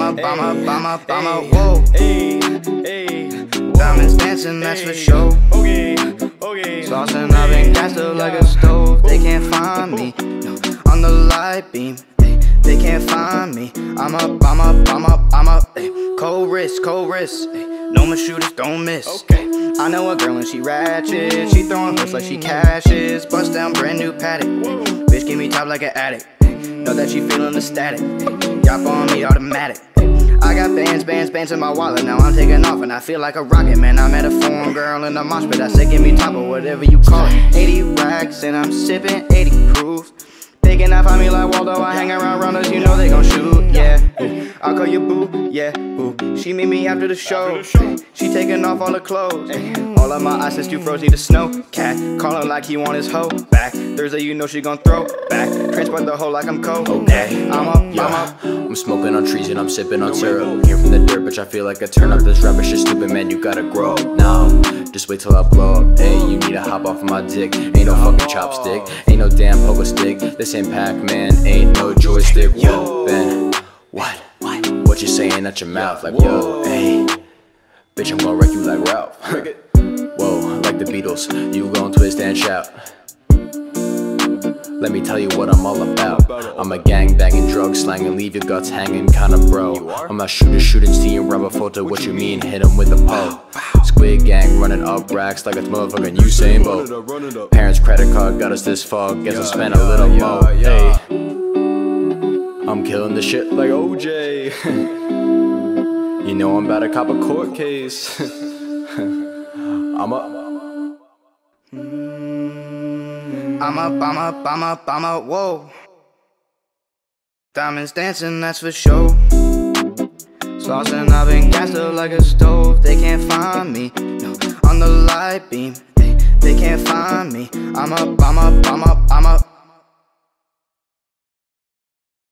whoa. Diamonds dancing, that's for sure. Saucing up and gas up like a stove. They can't find me, no, on the light beam. They can't find me. I'm up. Cold wrist. No more shooters, don't miss. I know a girl and she ratchet. She throwing hooks like she cashes. Bust down brand new paddock. Bitch give me top like an addict. Know that she feeling the static. Yop on me automatic. I got bands in my wallet. Now I'm taking off and I feel like a rocket, man. I met a foreign girl in the mosh pit. I said give me top or whatever you call it. 80 racks and I'm sipping 80 proof. They cannot find me like Waldo. I hang around runners, you know they gon' shoot, yeah. I'll call you boo, yeah, boo. She meet me after the show. She taking off all the clothes. All of my ice is too frozen to snow. Cat calling like he want his hoe back. Thursday, you know she gon' throw back. Transport the hoe like I'm cold. Okay, I'm up. I'm smoking on trees and I'm sipping on syrup. Here from the dirt, bitch, I feel like I turn up. This rubbish is stupid, man, you gotta grow. No, just wait till I blow up. Hey, you need to hop off my dick. Ain't no fucking chopstick, ain't no damn poker stick. This ain't Pac-Man, ain't no joystick. Whoa, Ben, what you saying at your mouth? Like, yo, hey, bitch, I'm gonna wreck you like Ralph. Whoa, like the Beatles, you gon' twist and shout. Let me tell you what I'm all about. I'm a gang banging, drug slanging, leave your guts hanging kinda bro. I'm a shooting, seeing rubber photo, what you mean, hit him with a pole. Squid gang running up racks like it's motherfucking Usain Bolt. Parents' credit card got us this far, guess I spent a little more. Hey, I'm killing the shit like OJ. You know I'm about to cop a court case. I'm up, whoa. Diamonds dancing, that's for sure. Saucing up and gassed up like a stove. They can't find me, no, on the light beam. They can't find me. I'm up.